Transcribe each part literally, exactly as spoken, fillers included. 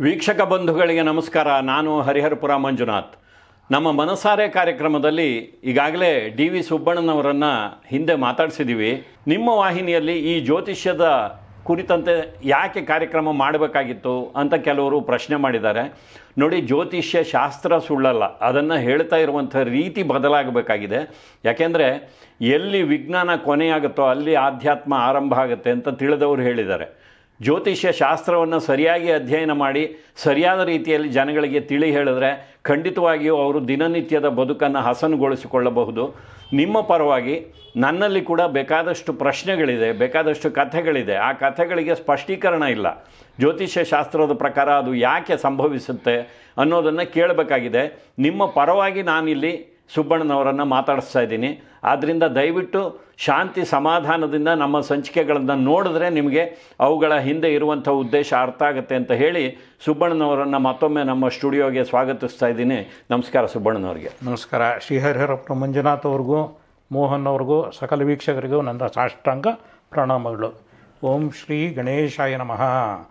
ವೀಕ್ಷಕ ಬಂಧುಗಳಿಗೆ ನಮಸ್ಕಾರ. ನಾನು ಹರಿಹರಪುರ ಮಂಜುನಾಥ್. ನಮ್ಮ ಮನಸಾರೆ ಕಾರ್ಯಕ್ರಮದಲ್ಲಿ ಈಗಾಗಲೇ ಡಿ ವಿ ಸುಬ್ಬಣ್ಣನವರನ್ನು ಹಿಂದೆ ಮಾತಾಡಿಸಿದ್ದೀವಿ. ನಿಮ್ಮ ವಾಹಿನಿಯಲ್ಲಿ ಈ ಜ್ಯೋತಿಷ್ಯದ ಕುರಿತಂತೆ ಯಾಕೆ ಕಾರ್ಯಕ್ರಮ ಮಾಡಬೇಕಾಗಿತ್ತು ಅಂತ ಕೆಲವರು ಪ್ರಶ್ನೆ ಮಾಡಿದ್ದಾರೆ. ನೋಡಿ, ಜ್ಯೋತಿಷ್ಯ ಶಾಸ್ತ್ರ ಸುಳ್ಳಲ್ಲ, ಅದನ್ನು ಹೇಳ್ತಾ ಇರುವಂಥ ರೀತಿ ಬದಲಾಗಬೇಕಾಗಿದೆ. ಯಾಕೆಂದರೆ ಎಲ್ಲಿ ವಿಜ್ಞಾನ ಕೊನೆಯಾಗುತ್ತೋ ಅಲ್ಲಿ ಆಧ್ಯಾತ್ಮ ಆರಂಭ ಆಗುತ್ತೆ ಅಂತ ತಿಳಿದವರು ಹೇಳಿದ್ದಾರೆ. ಜ್ಯೋತಿಷ್ಯ ಶಾಸ್ತ್ರವನ್ನು ಸರಿಯಾಗಿ ಅಧ್ಯಯನ ಮಾಡಿ ಸರಿಯಾದ ರೀತಿಯಲ್ಲಿ ಜನಗಳಿಗೆ ತಿಳಿ ಹೇಳಿದ್ರೆ ಖಂಡಿತವಾಗಿಯೂ ಅವರು ದಿನನಿತ್ಯದ ಬದುಕನ್ನು ಹಸನುಗೊಳಿಸಿಕೊಳ್ಳಬಹುದು. ನಿಮ್ಮ ಪರವಾಗಿ ನನ್ನಲ್ಲಿ ಕೂಡ ಬೇಕಾದಷ್ಟು ಪ್ರಶ್ನೆಗಳಿದೆ, ಬೇಕಾದಷ್ಟು ಕಥೆಗಳಿದೆ. ಆ ಕಥೆಗಳಿಗೆ ಸ್ಪಷ್ಟೀಕರಣ ಇಲ್ಲ. ಜ್ಯೋತಿಷ್ಯ ಶಾಸ್ತ್ರದ ಪ್ರಕಾರ ಅದು ಯಾಕೆ ಸಂಭವಿಸುತ್ತೆ ಅನ್ನೋದನ್ನು ಕೇಳಬೇಕಾಗಿದೆ. ನಿಮ್ಮ ಪರವಾಗಿ ನಾನಿಲ್ಲಿ ಸುಬ್ಬಣ್ಣನವರನ್ನು ಮಾತಾಡಿಸ್ತಾ ಇದ್ದೀನಿ. ಆದ್ದರಿಂದ ದಯವಿಟ್ಟು ಶಾಂತಿ ಸಮಾಧಾನದಿಂದ ನಮ್ಮ ಸಂಚಿಕೆಗಳನ್ನು ನೋಡಿದ್ರೆ ನಿಮಗೆ ಅವುಗಳ ಹಿಂದೆ ಇರುವಂಥ ಉದ್ದೇಶ ಅರ್ಥ ಆಗುತ್ತೆ ಅಂತ ಹೇಳಿ ಸುಬ್ಬಣ್ಣನವರನ್ನು ಮತ್ತೊಮ್ಮೆ ನಮ್ಮ ಸ್ಟುಡಿಯೋಗೆ ಸ್ವಾಗತಿಸ್ತಾ ಇದ್ದೀನಿ. ನಮಸ್ಕಾರ ಸುಬ್ಬಣ್ಣನವರಿಗೆ. ನಮಸ್ಕಾರ. ಶ್ರೀಹರಿಹರಪುರ ಮಂಜುನಾಥ್ ಅವ್ರಿಗೂ, ಮೋಹನ್ ಅವ್ರಿಗೂ, ಸಕಲ ವೀಕ್ಷಕರಿಗೂ ನನ್ನ ಸಾಷ್ಟಾಂಗ ಪ್ರಣಾಮಗಳು. ಓಂ ಶ್ರೀ ಗಣೇಶಾಯ ನಮಃ.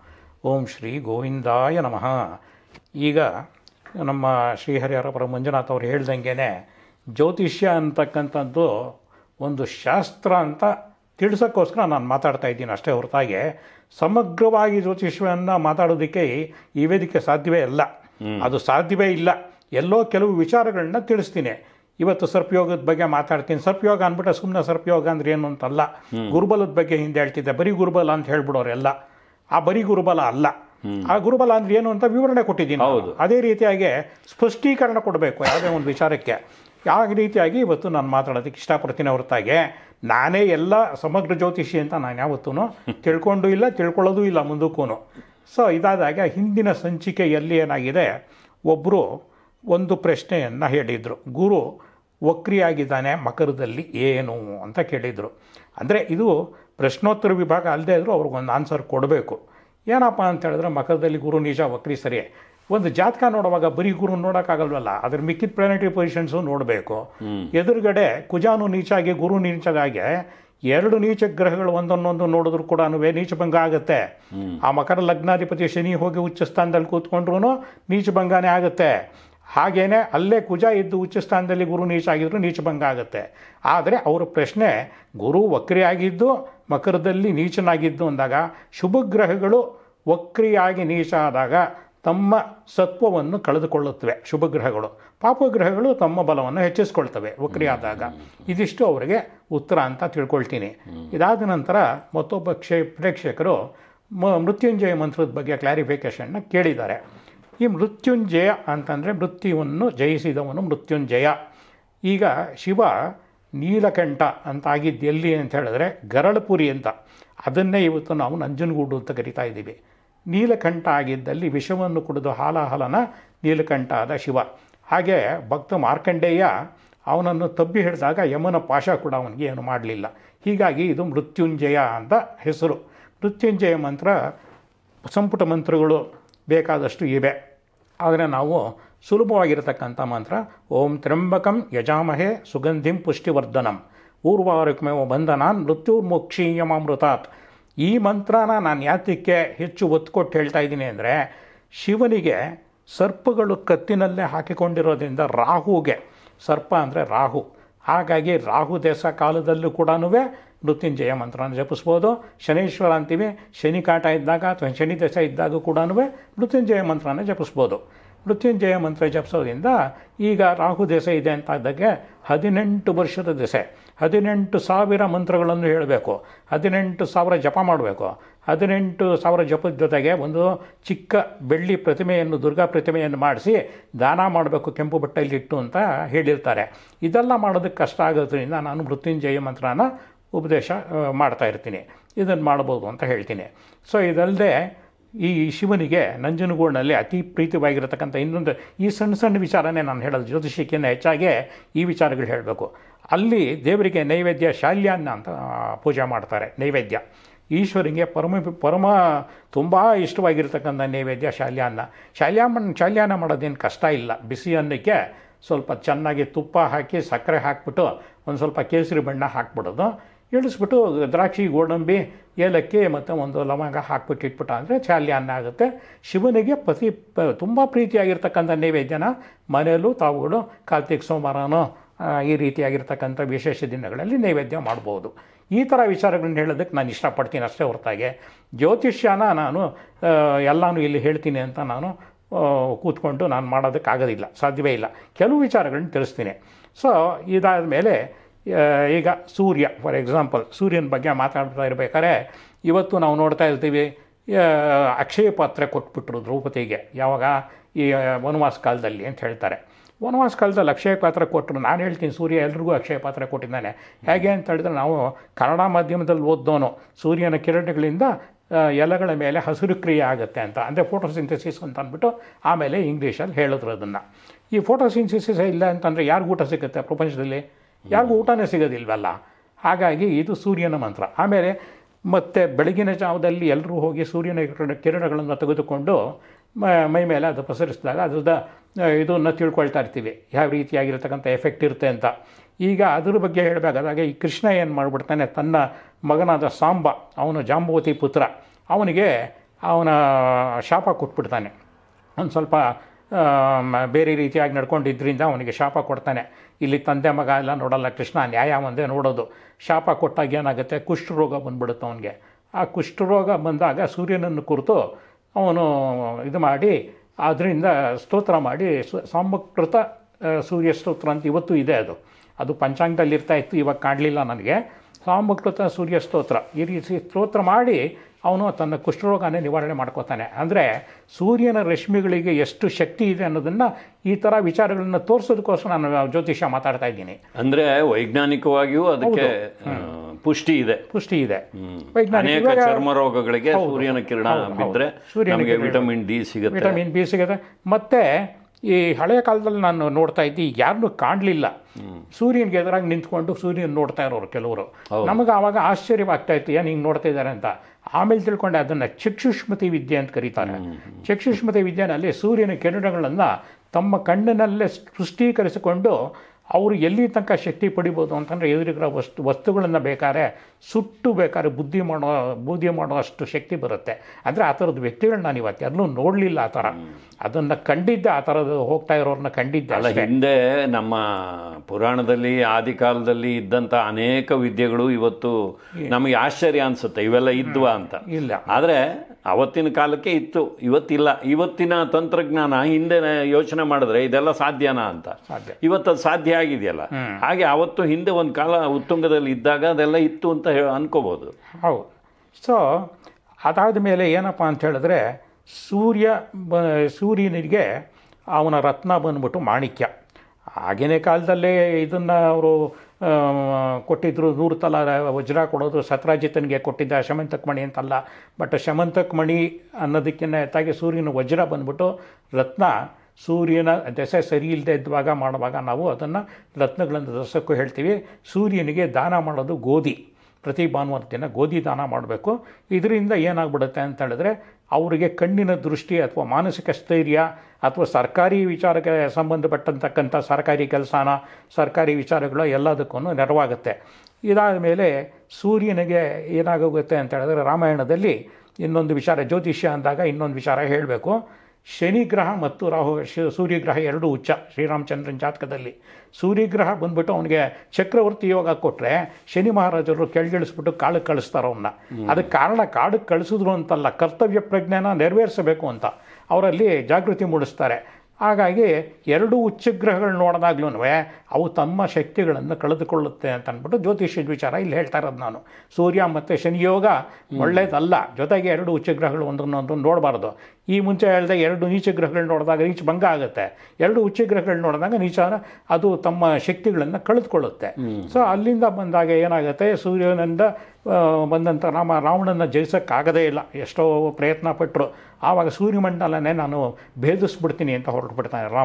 ಓಂ ಶ್ರೀ ಗೋವಿಂದಾಯ ನಮಃ. ಈಗ ನಮ್ಮ ಶ್ರೀಹರಿಹರಪುರ ಮಂಜುನಾಥ್ ಅವರು ಹೇಳ್ದಂಗೆ ಜ್ಯೋತಿಷ್ಯ ಅಂತಕ್ಕಂಥದ್ದು ಒಂದು ಶಾಸ್ತ್ರ ಅಂತ ತಿಳಿಸೋಕ್ಕೋಸ್ಕರ ನಾನು ಮಾತಾಡ್ತಾ ಇದ್ದೀನಿ ಅಷ್ಟೇ ಹೊರತಾಗಿ ಸಮಗ್ರವಾಗಿ ಜ್ಯೋತಿಷ್ಯವನ್ನು ಮಾತಾಡೋದಕ್ಕೆ ಈ ವೇದಿಕೆ ಸಾಧ್ಯವೇ ಇಲ್ಲ. ಅದು ಸಾಧ್ಯವೇ ಇಲ್ಲ. ಎಲ್ಲೋ ಕೆಲವು ವಿಚಾರಗಳನ್ನ ತಿಳಿಸ್ತೀನಿ. ಇವತ್ತು ಸರ್ಪಯೋಗದ ಬಗ್ಗೆ ಮಾತಾಡ್ತೀನಿ. ಸರ್ಪಯೋಗ ಅಂದ್ಬಿಟ್ರೆ ಸುಮ್ಮನೆ ಸರ್ಪಯೋಗ ಅಂದ್ರೆ ಏನು ಅಂತಲ್ಲ. ಗುರುಬಲದ ಬಗ್ಗೆ ಹಿಂದೆ ಹೇಳ್ತಿದ್ದೆ. ಬರೀ ಗುರುಬಲ ಅಂತ ಹೇಳ್ಬಿಡೋರೆಲ್ಲ. ಆ ಬರೀ ಗುರುಬಲ ಅಲ್ಲ. ಆ ಗುರುಬಲ ಅಂದ್ರೆ ಏನು ಅಂತ ವಿವರಣೆ ಕೊಟ್ಟಿದ್ದೀನಿ. ಹೌದು. ಅದೇ ರೀತಿಯಾಗಿ ಸ್ಪಷ್ಟೀಕರಣ ಕೊಡಬೇಕು ಯಾವುದೇ ಒಂದು ವಿಚಾರಕ್ಕೆ. ಯಾವ ರೀತಿಯಾಗಿ ಇವತ್ತು ನಾನು ಮಾತಾಡೋದಕ್ಕೆ ಇಷ್ಟಪಡ್ತೀನಿ ಹೊರತಾಗಿ ನಾನೇ ಎಲ್ಲ ಸಮಗ್ರ ಜ್ಯೋತಿಷಿ ಅಂತ ನಾನು ಯಾವತ್ತೂ ತಿಳ್ಕೊಂಡು ಇಲ್ಲ, ತಿಳ್ಕೊಳ್ಳೋದು ಇಲ್ಲ ಮುಂದಕ್ಕೂ. ಸೊ ಇದಾದಾಗ ಹಿಂದಿನ ಸಂಚಿಕೆಯಲ್ಲಿ ಏನಾಗಿದೆ, ಒಬ್ಬರು ಒಂದು ಪ್ರಶ್ನೆಯನ್ನು ಹೇಳಿದರು. ಗುರು ವಕ್ರಿಯಾಗಿದ್ದಾನೆ ಮಕರದಲ್ಲಿ ಏನು ಅಂತ ಕೇಳಿದರು. ಅಂದರೆ ಇದು ಪ್ರಶ್ನೋತ್ತರ ವಿಭಾಗ ಅಲ್ಲದೆ ಇದ್ದರೂ ಅವ್ರಿಗೊಂದು ಆನ್ಸರ್ ಕೊಡಬೇಕು. ಏನಪ್ಪ ಅಂತ ಹೇಳಿದ್ರೆ, ಮಕರದಲ್ಲಿ ಗುರು ನೀಚ ವಕ್ರಿ ಸರಿ. ಒಂದು ಜಾತಕ ನೋಡುವಾಗ ಬರೀ ಗುರು ನೋಡೋಕ್ಕಾಗಲ್ವಲ್ಲ, ಅದ್ರ ಮಿಕ್ಕಿದ ಪ್ಲಾನೆಟರಿ ಪೊಸಿಷನ್ಸು ನೋಡಬೇಕು. ಎದುರುಗಡೆ ಕುಜಾನು ನೀಚಾಗಿ ಗುರು ನೀಚಾಗಿ ಎರಡು ನೀಚ ಗ್ರಹಗಳು ಒಂದೊಂದೊಂದು ನೋಡಿದ್ರು ಕೂಡ ನೀಚಭಂಗ ಆಗುತ್ತೆ. ಆ ಮಕರ ಲಗ್ನಾಧಿಪತಿ ಶನಿ ಹೋಗಿ ಉಚ್ಚ ಸ್ಥಾನದಲ್ಲಿ ಕೂತ್ಕೊಂಡ್ರು ನೀಚಭಂಗನೇ ಆಗುತ್ತೆ. ಹಾಗೇನೆ ಅಲ್ಲೇ ಕುಜ ಇದ್ದು ಉಚ್ಚ ಸ್ಥಾನದಲ್ಲಿ ಗುರು ನೀಚ ಆಗಿದ್ರು ನೀಚಭಂಗ ಆಗುತ್ತೆ. ಆದರೆ ಅವರ ಪ್ರಶ್ನೆ, ಗುರು ವಕ್ರಿಯಾಗಿದ್ದು ಮಕರದಲ್ಲಿ ನೀಚನಾಗಿದ್ದು ಅಂದಾಗ ಶುಭ ಗ್ರಹಗಳು ವಕ್ರಿಯಾಗಿ ನೀಚ ಆದಾಗ ತಮ್ಮ ಸತ್ವವನ್ನು ಕಳೆದುಕೊಳ್ಳುತ್ತವೆ ಶುಭ ಗ್ರಹಗಳು. ಪಾಪಗ್ರಹಗಳು ತಮ್ಮ ಬಲವನ್ನು ಹೆಚ್ಚಿಸ್ಕೊಳ್ತವೆ ವಕ್ರಿ ಆದಾಗ. ಇದಿಷ್ಟು ಅವರಿಗೆ ಉತ್ತರ ಅಂತ ತಿಳ್ಕೊಳ್ತೀನಿ. ಇದಾದ ನಂತರ ಮತ್ತೊಬ್ಬ ಕ್ಷೇ ಪ್ರೇಕ್ಷಕರು ಮ ಮೃತ್ಯುಂಜಯ ಮಂತ್ರದ ಬಗ್ಗೆ ಕ್ಲಾರಿಫಿಕೇಷನ್ನ ಕೇಳಿದ್ದಾರೆ. ಈ ಮೃತ್ಯುಂಜಯ ಅಂತಂದರೆ ಮೃತ್ಯುವನ್ನು ಜಯಿಸಿದವನು ಮೃತ್ಯುಂಜಯ. ಈಗ ಶಿವ ನೀಲಕಂಠ ಅಂತ ಆಗಿದ್ದು ಎಲ್ಲಿ ಅಂತ ಹೇಳಿದ್ರೆ ಗರಳಪುರಿ ಅಂತ. ಅದನ್ನೇ ಇವತ್ತು ನಾವು ನಂಜನಗೂಡು ಅಂತ ಕರಿತಾ ಇದ್ದೀವಿ. ನೀಲಕಂಠ ಆಗಿದ್ದಲ್ಲಿ ವಿಷವನ್ನು ಕುಡಿದು ಹಾಲಾಹಲನ ನೀಲಕಂಠ ಆದ ಶಿವ. ಹಾಗೆ ಭಕ್ತ ಮಾರ್ಕಂಡೇಯ ಅವನನ್ನು ತಬ್ಬಿ ಹಿಡಿದಾಗ ಯಮನ ಪಾಶ ಕೂಡ ಅವನಿಗೆ ಏನು ಮಾಡಲಿಲ್ಲ. ಹೀಗಾಗಿ ಇದು ಮೃತ್ಯುಂಜಯ ಅಂತ ಹೆಸರು. ಮೃತ್ಯುಂಜಯ ಮಂತ್ರ ಸಂಪುಟ ಮಂತ್ರಗಳು ಬೇಕಾದಷ್ಟು ಇವೆ. ಆದರೆ ನಾವು ಸುಲಭವಾಗಿರತಕ್ಕಂಥ ಮಂತ್ರ ಓಂ ತ್ರ್ಯಂಬಕಂ ಯಜಾಮಹೇ ಸುಗಂಧಿಂ ಪುಷ್ಟಿವರ್ಧನಂ ಊರ್ವಾರುಕ್ಮೇವ ಬಂಧನಾನ್ ಮೃತ್ಯುರ್ಮೋಕ್ಷೀಯಮಾಮೃತಾತ್. ಈ ಮಂತ್ರನ ನಾನು ಯಾತಕ್ಕೆ ಹೆಚ್ಚು ಒತ್ತು ಕೊಟ್ಟು ಹೇಳ್ತಾ ಇದ್ದೀನಿ ಅಂದರೆ, ಶಿವನಿಗೆ ಸರ್ಪಗಳು ಕತ್ತಿನಲ್ಲೇ ಹಾಕಿಕೊಂಡಿರೋದ್ರಿಂದ ರಾಹುಗೆ, ಸರ್ಪ ಅಂದರೆ ರಾಹು, ಹಾಗಾಗಿ ರಾಹು ದೇಶ ಕಾಲದಲ್ಲೂ ಕೂಡ ಮೃತ್ಯುಂಜಯ ಮಂತ್ರನ ಜಪಿಸ್ಬೋದು. ಶನೀಶ್ವರ ಅಂತೀವಿ, ಶನಿ ಕಾಟ ಇದ್ದಾಗ ಅಥವಾ ಶನಿ ದಶ ಇದ್ದಾಗ ಕೂಡ ಮೃತ್ಯುಂಜಯ ಮಂತ್ರನ ಜಪಿಸ್ಬೋದು. ಮೃತ್ಯುಂಜಯ ಮಂತ್ರ ಜಪಿಸೋದ್ರಿಂದ ಈಗ ರಾಹು ದೇಶ ಇದೆ ಅಂತ ಇದ್ದಾಗೆ ಹದಿನೆಂಟು ವರ್ಷದ ದೆಸೆ, ಹದಿನೆಂಟು ಸಾವಿರ ಮಂತ್ರಗಳನ್ನು ಹೇಳಬೇಕು, ಹದಿನೆಂಟು ಸಾವಿರ ಜಪ ಮಾಡಬೇಕು. ಹದಿನೆಂಟು ಸಾವಿರ ಜಪದ ಜೊತೆಗೆ ಒಂದು ಚಿಕ್ಕ ಬೆಳ್ಳಿ ಪ್ರತಿಮೆಯನ್ನು, ದುರ್ಗಾ ಪ್ರತಿಮೆಯನ್ನು ಮಾಡಿಸಿ ದಾನ ಮಾಡಬೇಕು ಕೆಂಪು ಬಟ್ಟೆಯಲ್ಲಿಟ್ಟು ಅಂತ ಹೇಳಿರ್ತಾರೆ. ಇದೆಲ್ಲ ಮಾಡೋದಕ್ಕೆ ಕಷ್ಟ ಆಗೋದ್ರಿಂದ ನಾನು ಮೃತ್ಯುಂಜಯ ಮಂತ್ರನ ಉಪದೇಶ ಮಾಡ್ತಾ ಇರ್ತೀನಿ. ಇದನ್ನು ಮಾಡ್ಬೋದು ಅಂತ ಹೇಳ್ತೀನಿ. ಸೊ ಇದಲ್ಲದೆ ಈ ಶಿವನಿಗೆ ನಂಜನಗೂಡಿನಲ್ಲಿ ಅತಿ ಪ್ರೀತಿವಾಗಿರತಕ್ಕಂಥ ಇನ್ನೊಂದು ಈ ಸಣ್ಣ ಸಣ್ಣ ವಿಚಾರನೇ ನಾನು ಹೇಳೋದು. ಜ್ಯೋತಿಷಕ್ಕಿಂತ ಹೆಚ್ಚಾಗಿ ಈ ವಿಚಾರಗಳು ಹೇಳಬೇಕು. ಅಲ್ಲಿ ದೇವರಿಗೆ ನೈವೇದ್ಯ ಶಾಲ್ಯಾನ್ನ ಅಂತ ಪೂಜೆ ಮಾಡ್ತಾರೆ. ನೈವೇದ್ಯ ಈಶ್ವರಿಗೆ ಪರಮ ಪರಮ ತುಂಬ ಇಷ್ಟವಾಗಿರ್ತಕ್ಕಂಥ ನೈವೇದ್ಯ ಶಾಲ್ಯಾನ್ನ. ಶಾಲ್ಯಾಮನ್ ಶಾಲ್ಯಾನ ಮಾಡೋದೇನು ಕಷ್ಟ ಇಲ್ಲ. ಬಿಸಿ ಅನ್ನಕ್ಕೆ ಸ್ವಲ್ಪ ಚೆನ್ನಾಗಿ ತುಪ್ಪ ಹಾಕಿ ಸಕ್ಕರೆ ಹಾಕಿಬಿಟ್ಟು ಒಂದು ಸ್ವಲ್ಪ ಕೇಸರಿ ಬಣ್ಣ ಹಾಕ್ಬಿಡೋದು. ಇಳಿಸ್ಬಿಟ್ಟು ದ್ರಾಕ್ಷಿ ಗೋಡಂಬಿ ಏಲಕ್ಕಿ ಮತ್ತು ಒಂದು ಲವಂಗ ಹಾಕ್ಬಿಟ್ಟು ಇಟ್ಬಿಟ್ಟು ಅಂದರೆ ಚಾಲ್ಯಾನ್ನ ಆಗುತ್ತೆ. ಶಿವನಿಗೆ ಪ್ರತಿ ತುಂಬ ಪ್ರೀತಿಯಾಗಿರ್ತಕ್ಕಂಥ ನೈವೇದ್ಯನ ಮನೆಯಲ್ಲೂ ತಾವುಗಳು ಕಾರ್ತಿಕ್ ಸೋಮವಾರನೋ ಈ ರೀತಿಯಾಗಿರ್ತಕ್ಕಂಥ ವಿಶೇಷ ದಿನಗಳಲ್ಲಿ ನೈವೇದ್ಯ ಮಾಡ್ಬೋದು. ಈ ಥರ ವಿಚಾರಗಳನ್ನ ಹೇಳೋದಕ್ಕೆ ನಾನು ಇಷ್ಟಪಡ್ತೀನಿ ಅಷ್ಟೇ ಹೊರತಾಗಿ ಜ್ಯೋತಿಷ್ಯನ ನಾನು ಎಲ್ಲನೂ ಇಲ್ಲಿ ಹೇಳ್ತೀನಿ ಅಂತ ನಾನು ಕೂತ್ಕೊಂಡು ನಾನು ಮಾಡೋದಕ್ಕಾಗೋದಿಲ್ಲ, ಸಾಧ್ಯವೇ ಇಲ್ಲ. ಕೆಲವು ವಿಚಾರಗಳನ್ನ ತಿಳಿಸ್ತೀನಿ. ಸೊ ಇದಾದ ಮೇಲೆ ಈಗ ಸೂರ್ಯ ಫಾರ್ ಎಕ್ಸಾಂಪಲ್ ಸೂರ್ಯನ ಬಗ್ಗೆ ಮಾತಾಡ್ತಾ ಇರಬೇಕಾದ್ರೆ ಇವತ್ತು ನಾವು ನೋಡ್ತಾ ಇರ್ತೀವಿ ಅಕ್ಷಯ ಪಾತ್ರೆ ಕೊಟ್ಬಿಟ್ರು ದ್ರೌಪದಿಗೆ ಯಾವಾಗ ಈ ವನವಾಸ ಕಾಲದಲ್ಲಿ ಅಂತ ಹೇಳ್ತಾರೆ. ವನವಾಸ ಕಾಲದಲ್ಲಿ ಅಕ್ಷಯ ಪಾತ್ರೆ ಕೊಟ್ಟರು. ನಾನು ಹೇಳ್ತೀನಿ ಸೂರ್ಯ ಎಲ್ರಿಗೂ ಅಕ್ಷಯ ಪಾತ್ರೆ ಕೊಟ್ಟಿದ್ದಾನೆ. ಹೇಗೆ ಅಂತ ಹೇಳಿದ್ರೆ ನಾವು ಕನ್ನಡ ಮಾಧ್ಯಮದಲ್ಲಿ ಓದ್ದೋನು ಸೂರ್ಯನ ಕಿರಣಗಳಿಂದ ಎಲೆಗಳ ಮೇಲೆ ಹಸಿರು ಕ್ರಿಯೆ ಆಗುತ್ತೆ ಅಂತ, ಅಂದರೆ ಫೋಟೋಸಿಂಥಸಿಸ್ ಅಂತ ಅಂದ್ಬಿಟ್ಟು ಆಮೇಲೆ ಇಂಗ್ಲೀಷಲ್ಲಿ ಹೇಳಿದ್ರು ಅದನ್ನು. ಈ ಫೋಟೋಸಿಂಥಸಿಸ್ ಇಲ್ಲ ಅಂತಂದರೆ ಯಾರಿಗೂ ಊಟ ಸಿಗುತ್ತೆ ಪ್ರಪಂಚದಲ್ಲಿ? ಯಾರಿಗೂ ಊಟನೇ ಸಿಗೋದಿಲ್ವಲ್ಲ. ಹಾಗಾಗಿ ಇದು ಸೂರ್ಯನ ಮಂತ್ರ. ಆಮೇಲೆ ಮತ್ತು ಬೆಳಗಿನ ಜಾವದಲ್ಲಿ ಎಲ್ಲರೂ ಹೋಗಿ ಸೂರ್ಯನ ಕಿರಣಗಳನ್ನು ತೆಗೆದುಕೊಂಡು ಮೈ ಮೇಲೆ ಅದು ಪಸರಿಸಿದಾಗ ಅದ್ರದ್ದು ಇದನ್ನು ತಿಳ್ಕೊಳ್ತಾ ಇರ್ತೀವಿ ಯಾವ ರೀತಿಯಾಗಿರ್ತಕ್ಕಂಥ ಎಫೆಕ್ಟ್ ಇರುತ್ತೆ ಅಂತ. ಈಗ ಅದ್ರ ಬಗ್ಗೆ ಹೇಳಬೇಕಾದಾಗ ಈ ಕೃಷ್ಣ ಏನು ಮಾಡಿಬಿಡ್ತಾನೆ, ತನ್ನ ಮಗನಾದ ಸಾಂಬ, ಅವನು ಜಾಂಬವತಿ ಪುತ್ರ, ಅವನಿಗೆ ಅವನ ಶಾಪ ಕೊಟ್ಬಿಡ್ತಾನೆ. ಒಂದು ಸ್ವಲ್ಪ ಬೇರೆ ರೀತಿಯಾಗಿ ನಡ್ಕೊಂಡಿದ್ದರಿಂದ ಅವನಿಗೆ ಶಾಪ ಕೊಡ್ತಾನೆ. ಇಲ್ಲಿ ತಂದೆ ಮಗ ಎಲ್ಲ ನೋಡಲ್ಲ, ಕೃಷ್ಣ ನ್ಯಾಯ ಒಂದೇ ನೋಡೋದು. ಶಾಪ ಕೊಟ್ಟಾಗ ಏನಾಗುತ್ತೆ, ಕುಷ್ಠರೋಗ ಬಂದ್ಬಿಡುತ್ತೆ ಅವನಿಗೆ. ಆ ಕುಷ್ಠರೋಗ ಬಂದಾಗ ಸೂರ್ಯನನ್ನು ಕುರಿತು ಅವನು ಇದು ಮಾಡಿ ಅದರಿಂದ ಸ್ತೋತ್ರ ಮಾಡಿ ಸಾಂಬಕೃತ ಸೂರ್ಯ ಸ್ತೋತ್ರ ಅಂತ ಇವತ್ತು ಇದೆ. ಅದು ಅದು ಪಂಚಾಂಗದಲ್ಲಿ ಇರ್ತಾಯಿತ್ತು, ಇವಾಗ ಕಾಣಲಿಲ್ಲ ನನಗೆ. ಸಾಂಬಕೃತ ಸೂರ್ಯ ಸ್ತೋತ್ರ ಈ ರೀತಿ ಸ್ತೋತ್ರ ಮಾಡಿ ಅವನು ತನ್ನ ಕುಷ್ಠರೋಗನೇ ನಿವಾರಣೆ ಮಾಡ್ಕೋತಾನೆ. ಅಂದರೆ ಸೂರ್ಯನ ರಶ್ಮಿಗಳಿಗೆ ಎಷ್ಟು ಶಕ್ತಿ ಇದೆ ಅನ್ನೋದನ್ನು ಈ ಥರ ವಿಚಾರಗಳನ್ನ ತೋರಿಸೋದಕ್ಕೋಸ್ಕರ ನಾನು ಜ್ಯೋತಿಷ್ಯ ಮಾತಾಡ್ತಾ ಇದ್ದೀನಿ. ಅಂದರೆ ವೈಜ್ಞಾನಿಕವಾಗಿಯೂ ಅದಕ್ಕೆ ಪುಷ್ಟಿ ಇದೆ ಪುಷ್ಟಿ ಇದೆ ಅನೇಕ ಚರ್ಮ ರೋಗಗಳಿಗೆ ಸೂರ್ಯನ ಕಿರಣ ಬಿದ್ದರೆ ನಮಗೆ ವಿಟಮಿನ್ ಡಿ ಸಿಗುತ್ತೆ ವಿಟಮಿನ್ ಬಿ ಸಿಗುತ್ತೆ. ಮತ್ತು ಈ ಹಳೆಯ ಕಾಲದಲ್ಲಿ ನಾನು ನೋಡ್ತಾ ಇದ್ದಿ ಯಾರನ್ನೂ ಕಾಣಲಿಲ್ಲ, ಸೂರ್ಯನಿಗೆ ಎದುರಾಗಿ ನಿಂತ್ಕೊಂಡು ಸೂರ್ಯನ ನೋಡ್ತಾ ಇರೋರು ಕೆಲವರು. ನಮಗೆ ಆವಾಗ ಆಶ್ಚರ್ಯವಾಗ್ತಾ ಇತ್ತು ಏನು ಹಿಂಗೆ ನೋಡ್ತಾ ಇದ್ದಾರೆ ಅಂತ. ಆಮೇಲೆ ತಿಳ್ಕೊಂಡೆ ಅದನ್ನು ಚಕ್ಷುಷ್ಮತಿ ವಿದ್ಯೆ ಅಂತ ಕರೀತಾರೆ. ಚಕ್ಷುಷ್ಮತಿ ವಿದ್ಯೆನಲ್ಲಿ ಸೂರ್ಯನ ಕಿರಣಗಳನ್ನು ತಮ್ಮ ಕಣ್ಣಿನಲ್ಲೇ ಸೃಷ್ಟೀಕರಿಸಿಕೊಂಡು ಅವರು ಎಲ್ಲಿ ತನಕ ಶಕ್ತಿ ಪಡಿಬೋದು ಅಂತಂದರೆ ಎದುರಿಗಿರೋ ವಸ್ತು ವಸ್ತುಗಳನ್ನು ಬೇಕಾದ್ರೆ ಸುಟ್ಟು ಬೇಕಾದ್ರೆ ಬುದ್ಧಿ ಮಾಡೋ ಬೂದಿ ಮಾಡೋ ಅಷ್ಟು ಶಕ್ತಿ ಬರುತ್ತೆ. ಅಂದರೆ ಆ ಥರದ್ದು ವ್ಯಕ್ತಿಗಳನ್ನ ನಾನು ಇವತ್ತು ಎಲ್ಲೂ ನೋಡಲಿಲ್ಲ ಆ ಥರ. ಅದನ್ನು ಕಂಡಿದ್ದೆ, ಆ ಥರದ್ದು ಹೋಗ್ತಾ ಇರೋರನ್ನ ಕಂಡಿದ್ದೆ. ಅಲ್ಲ, ಹಿಂದೆ ನಮ್ಮ ಪುರಾಣದಲ್ಲಿ ಆದಿಕಾಲದಲ್ಲಿ ಇದ್ದಂಥ ಅನೇಕ ವಿದ್ಯೆಗಳು ಇವತ್ತು ನಮಗೆ ಆಶ್ಚರ್ಯ ಅನಿಸುತ್ತೆ, ಇವೆಲ್ಲ ಇದ್ವಾ ಅಂತ. ಇಲ್ಲ, ಆದರೆ ಅವತ್ತಿನ ಕಾಲಕ್ಕೆ ಇತ್ತು, ಇವತ್ತಿಲ್ಲ. ಇವತ್ತಿನ ತಂತ್ರಜ್ಞಾನ ಹಿಂದೆ ಯೋಚನೆ ಮಾಡಿದ್ರೆ ಇದೆಲ್ಲ ಸಾಧ್ಯನಾ ಅಂತ. ಸಾಧ್ಯ, ಇವತ್ತು ಅದು ಸಾಧ್ಯ ಆಗಿದೆಯಲ್ಲ. ಹಾಗೆ ಅವತ್ತು ಹಿಂದೆ ಒಂದು ಕಾಲ ಉತ್ತುಂಗದಲ್ಲಿ ಇದ್ದಾಗ ಅದೆಲ್ಲ ಇತ್ತು ಅಂತ ಹೇಳಿ ಅನ್ಕೋಬೋದು. ಹೌದು. ಸೊ ಅದಾದ ಮೇಲೆ ಏನಪ್ಪ ಅಂತ ಹೇಳಿದ್ರೆ ಸೂರ್ಯ ಬ ಸೂರ್ಯನಿಗೆ ಅವನ ರತ್ನ ಬಂದ್ಬಿಟ್ಟು ಮಾಣಿಕ್ಯ. ಆಗಿನ ಕಾಲದಲ್ಲೇ ಇದನ್ನು ಅವರು ಕೊಟ್ಟಿದ್ದರು. ನೂರು ತಲ ವಜ್ರ ಕೊಡೋದು ಸತ್ರಾಜಿತನಿಗೆ ಕೊಟ್ಟಿದ್ದ ಶಮಂತಕ್ ಮಣಿ ಅಂತಲ್ಲ. ಬಟ್ ಶಮಂತಕ್ ಮಣಿ ಅನ್ನೋದಕ್ಕಿಂತ ಹೆಚ್ಚಾಗಿ ಸೂರ್ಯನ ವಜ್ರ ಬಂದ್ಬಿಟ್ಟು ರತ್ನ. ಸೂರ್ಯನ ದೆಸೆ ಸರಿ ಇಲ್ಲದೆ ಇದ್ದಾಗ ಮಾಡುವಾಗ ನಾವು ಅದನ್ನು ರತ್ನಗಳನ್ನು ದಸಕ್ಕೂ ಹೇಳ್ತೀವಿ. ಸೂರ್ಯನಿಗೆ ದಾನ ಮಾಡೋದು ಗೋಧಿ. ಪ್ರತಿ ಭಾನುವಾರ ದಿನ ಗೋಧಿ ದಾನ ಮಾಡಬೇಕು. ಇದರಿಂದ ಏನಾಗ್ಬಿಡುತ್ತೆ ಅಂತ ಹೇಳಿದ್ರೆ ಅವರಿಗೆ ಕಣ್ಣಿನ ದೃಷ್ಟಿ ಅಥವಾ ಮಾನಸಿಕ ಸ್ಥೈರ್ಯ ಅಥವಾ ಸರ್ಕಾರಿ ವಿಚಾರಕ್ಕೆ ಸಂಬಂಧಪಟ್ಟಂತಕ್ಕಂಥ ಸರ್ಕಾರಿ ಕೆಲಸನ ಸರ್ಕಾರಿ ವಿಚಾರಗಳು ಎಲ್ಲದಕ್ಕೂ ನೆರವಾಗುತ್ತೆ. ಇದಾದ ಮೇಲೆ ಸೂರ್ಯನಿಗೆ ಏನಾಗೋಗುತ್ತೆ ಅಂತ ಹೇಳಿದ್ರೆ ರಾಮಾಯಣದಲ್ಲಿ ಇನ್ನೊಂದು ವಿಚಾರ, ಜ್ಯೋತಿಷ್ಯ ಅಂದಾಗ ಇನ್ನೊಂದು ವಿಚಾರ ಹೇಳಬೇಕು. ಶನಿಗ್ರಹ ಮತ್ತು ರಾಹು ಸೂರ್ಯಗ್ರಹ ಎರಡೂ ಉಚ್ಚ ಶ್ರೀರಾಮಚಂದ್ರನ ಜಾತಕದಲ್ಲಿ. ಸೂರ್ಯಗ್ರಹ ಬಂದ್ಬಿಟ್ಟು ಅವನಿಗೆ ಚಕ್ರವರ್ತಿ ಯೋಗ ಕೊಟ್ಟರೆ ಶನಿ ಮಹಾರಾಜರು ಕೆಳಗಿಳಿಸ್ಬಿಟ್ಟು ಕಾಳಕ್ಕೆ ಕಳಿಸ್ತಾರೆ ಅವನ್ನ. ಅದಕ್ಕೆ ಕಾರಣ ಕಾಡಕ್ಕೆ ಕಳಿಸಿದ್ರು ಅಂತಲ್ಲ, ಕರ್ತವ್ಯ ಪ್ರಜ್ಞೆನ ನೆರವೇರಿಸಬೇಕು ಅಂತ ಅವರಲ್ಲಿ ಜಾಗೃತಿ ಮೂಡಿಸ್ತಾರೆ. ಹಾಗಾಗಿ ಎರಡು ಉಚ್ಚಗ್ರಹಗಳು ನೋಡಿದಾಗ್ಲೂ ಅವು ತಮ್ಮ ಶಕ್ತಿಗಳನ್ನು ಕಳೆದುಕೊಳ್ಳುತ್ತೆ ಅಂತ ಅಂದ್ಬಿಟ್ಟು ಜ್ಯೋತಿಷ್ಯದ ವಿಚಾರ ಇಲ್ಲಿ ಹೇಳ್ತಾ ಇರೋದು ನಾನು. ಸೂರ್ಯ ಮತ್ತು ಶನಿಯೋಗ ಒಳ್ಳೆಯದಲ್ಲ, ಜೊತೆಗೆ ಎರಡು ಉಚ್ಚಗ್ರಹಗಳು ಒಂದನ್ನೊಂದು ನೋಡಬಾರ್ದು. ಈ ಮುಂಚೆ ಹೇಳಿದಾಗ ಎರಡು ನೀಚಗ್ರಹಗಳು ನೋಡಿದಾಗ ನೀಚ ಭಂಗ ಆಗುತ್ತೆ, ಎರಡು ಉಚ್ಚಗ್ರಹಗಳು ನೋಡಿದಾಗ ನೀಚ ಅದು ತಮ್ಮ ಶಕ್ತಿಗಳನ್ನು ಕಳೆದುಕೊಳ್ಳುತ್ತೆ. ಸೊ ಅಲ್ಲಿಂದ ಬಂದಾಗ ಏನಾಗುತ್ತೆ, ಸೂರ್ಯನಿಂದ ಬಂದಂಥ ರಾಮ ರಾವಣನ ಜಯಿಸೋಕ್ಕಾಗದೇ ಇಲ್ಲ, ಎಷ್ಟೋ ಪ್ರಯತ್ನ ಪಟ್ಟರು. ಆವಾಗ ಸೂರ್ಯಮಂಡಲನೇ ನಾನು ಭೇದಿಸ್ಬಿಡ್ತೀನಿ ಅಂತ ಹೊರಟುಬಿಡ್ತಾನೆ ರಾಮ.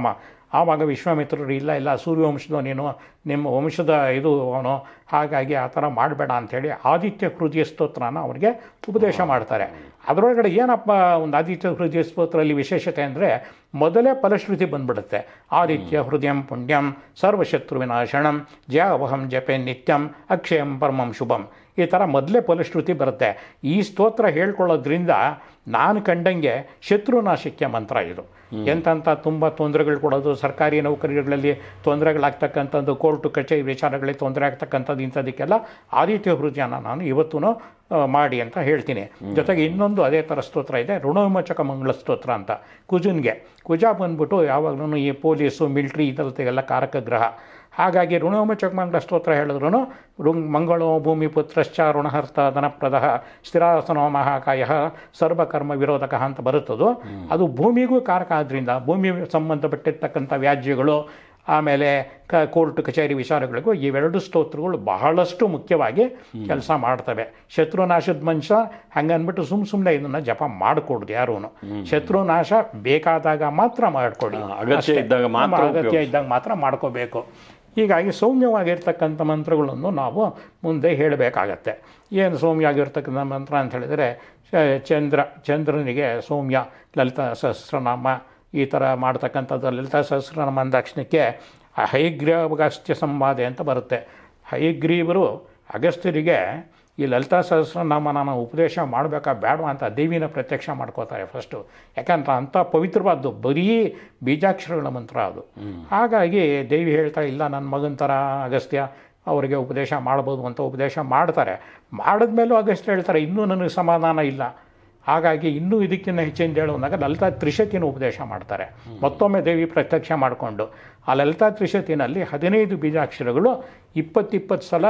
ಆವಾಗ ವಿಶ್ವಾಮಿತ್ರರು ಇಲ್ಲ ಇಲ್ಲ ಸೂರ್ಯವಂಶದ ನೀನು ನಿಮ್ಮ ವಂಶದ ಇದು ಅವನು, ಹಾಗಾಗಿ ಆ ಥರ ಮಾಡಬೇಡ ಅಂಥೇಳಿ ಆದಿತ್ಯ ಹೃದಯ ಸ್ತೋತ್ರನ ಅವನಿಗೆ ಉಪದೇಶ ಮಾಡ್ತಾರೆ. ಅದರೊಳಗಡೆ ಏನಪ್ಪ ಒಂದು ಆದಿತ್ಯ ಹೃದಯ ಸ್ತೋತ್ರದಲ್ಲಿ ವಿಶೇಷತೆ ಅಂದರೆ ಮೊದಲೇ ಫಲಶ್ರುತಿ ಬಂದ್ಬಿಡುತ್ತೆ. ಆದಿತ್ಯ ಹೃದಯಂ ಪುಣ್ಯಂ ಸರ್ವಶತ್ರು ವಿನಾಶನಂ ಜಯವಹಂ ಜಪೆ ನಿತ್ಯಂ ಅಕ್ಷಯಂ ಪರಮಂ ಶುಭಂ, ಈ ಥರ ಮೊದಲೇ ಫಲಶ್ರುತಿ ಬರುತ್ತೆ. ಈ ಸ್ತೋತ್ರ ಹೇಳ್ಕೊಳ್ಳೋದ್ರಿಂದ ನಾನು ಕಂಡಂಗೆ ಶತ್ರುನಾಶಕ್ಕೆ ಮಂತ್ರ ಇದು. ಎಂತಂಥ ತುಂಬ ತೊಂದರೆಗಳು ಕೊಡೋದು, ಸರ್ಕಾರಿ ನೌಕರಿಗಳಲ್ಲಿ ತೊಂದರೆಗಳಾಗ್ತಕ್ಕಂಥದ್ದು, ಕೋರ್ಟು ಕಚೇರಿ ವಿಚಾರಗಳಿಗೆ ತೊಂದರೆ ಆಗ್ತಕ್ಕಂಥದ್ದು, ಇಂಥದಕ್ಕೆಲ್ಲ ಆದಿತ್ಯ ಹೃದಯನ ನಾನು ಇವತ್ತೂ ಮಾಡಿ ಅಂತ ಹೇಳ್ತೀನಿ. ಜೊತೆಗೆ ಇನ್ನೊಂದು ಅದೇ ಥರ ಸ್ತೋತ್ರ ಇದೆ, ಋಣವಿಮೋಚಕ ಮಂಗಳ ಸ್ತೋತ್ರ ಅಂತ. ಕುಜನ್ಗೆ ಕುಜ ಬಂದ್ಬಿಟ್ಟು ಯಾವಾಗಲೂ ಈ ಪೊಲೀಸು ಮಿಲ್ಟ್ರಿ ಇದರತೆಗೆಲ್ಲ ಕಾರಕ ಗ್ರಹ. ಹಾಗಾಗಿ ಋಣವಿಮೋಚಕ ಮಂಗಳ ಸ್ತೋತ್ರ ಹೇಳಿದ್ರು ಋಂಗ್ ಮಂಗಳೋ ಭೂಮಿ ಪುತ್ರಶ್ಚ ಋಣಹರ್ತ ಧನಪ್ರದ ಸ್ಥಿರಾಸನೋ ಮಹಾಕಾಯ ಸರ್ವಕರ್ಮ ವಿರೋಧಕ ಅಂತ ಬರುತ್ತದು. ಅದು ಭೂಮಿಗೂ ಕಾರಕ ಆದ್ದರಿಂದ ಭೂಮಿ ಸಂಬಂಧಪಟ್ಟಿರ್ತಕ್ಕಂಥ ವ್ಯಾಜ್ಯಗಳು, ಆಮೇಲೆ ಕ ಕೋರ್ಟ್ ಕಚೇರಿ ವಿಚಾರಗಳಿಗೂ ಇವೆರಡು ಸ್ತೋತ್ರಗಳು ಬಹಳಷ್ಟು ಮುಖ್ಯವಾಗಿ ಕೆಲಸ ಮಾಡ್ತವೆ. ಶತ್ರುನಾಶದ ಮನುಷ್ಯ ಹಂಗನ್ಬಿಟ್ಟು ಸುಮ್ಮ ಸುಮ್ಮನೆ ಇದನ್ನು ಜಪ ಮಾಡಿಕೊಡ್ದು ಯಾರೂ. ಶತ್ರುನಾಶ ಬೇಕಾದಾಗ ಮಾತ್ರ ಮಾಡಿಕೊಡಿ, ಅಗತ್ಯ ಇದ್ದಾಗ ಮಾತ್ರ ಅಗತ್ಯ ಇದ್ದಾಗ ಮಾತ್ರ ಮಾಡ್ಕೋಬೇಕು. ಹೀಗಾಗಿ ಸೌಮ್ಯವಾಗಿರ್ತಕ್ಕಂಥ ಮಂತ್ರಗಳನ್ನು ನಾವು ಮುಂದೆ ಹೇಳಬೇಕಾಗತ್ತೆ. ಏನು ಸೌಮ್ಯವಾಗಿರ್ತಕ್ಕಂಥ ಮಂತ್ರ ಅಂತ ಹೇಳಿದರೆ ಚಂದ್ರ ಚಂದ್ರನಿಗೆ ಸೌಮ್ಯ ಲಲಿತಾ ಸಹಸ್ರನಾಮ ಈ ಥರ ಮಾಡ್ತಕ್ಕಂಥದ್ದು. ಲಲಿತಾ ಸಹಸ್ರನಾಮ ಅಂದಾಕ್ಷಣಕ್ಕೆ ಹಯಗ್ರೀವಾಗಸ್ತ್ಯ ಸಂವಾದೆ ಅಂತ ಬರುತ್ತೆ. ಹಯಗ್ರೀವರು ಅಗಸ್ತ್ಯರಿಗೆ ಈ ಲಲಿತಾ ಸಹಸ್ರನಾಮ ನಾನು ಉಪದೇಶ ಮಾಡಬೇಕಾ ಬೇಡವಾ ಅಂತ ದೇವಿನ ಪ್ರತ್ಯಕ್ಷ ಮಾಡ್ಕೋತಾರೆ ಫಸ್ಟು. ಯಾಕಂದ್ರೆ ಅಂಥ ಪವಿತ್ರವಾದ್ದು ಬರೀ ಬೀಜಾಕ್ಷರಗಳ ಮಂತ್ರ ಅದು. ಹಾಗಾಗಿ ದೇವಿ ಹೇಳ್ತಾ ಇಲ್ಲ ನನ್ನ ಮಗನ ಥರ ಅಗಸ್ತ್ಯ ಅವರಿಗೆ ಉಪದೇಶ ಮಾಡ್ಬೋದು ಅಂತ ಉಪದೇಶ ಮಾಡ್ತಾರೆ. ಮಾಡಿದ್ಮೇಲೂ ಅಗಸ್ತ್ಯ ಹೇಳ್ತಾರೆ ಇನ್ನೂ ನನಗೆ ಸಮಾಧಾನ ಇಲ್ಲ, ಹಾಗಾಗಿ ಇನ್ನೂ ಇದಕ್ಕಿಂತ ಹೆಚ್ಚಿಂದ ಹೇಳುವಾಗ ಲಲಿತಾ ತ್ರಿಶತಿನ ಉಪದೇಶ ಮಾಡ್ತಾರೆ. ಮತ್ತೊಮ್ಮೆ ದೇವಿ ಪ್ರತ್ಯಕ್ಷ ಮಾಡಿಕೊಂಡು ಆ ಲಲಿತಾ ತ್ರಿಶತಿನಲ್ಲಿ ಹದಿನೈದು ಬೀಜಾಕ್ಷರಗಳು ಇಪ್ಪತ್ತಿಪ್ಪತ್ತು ಸಲ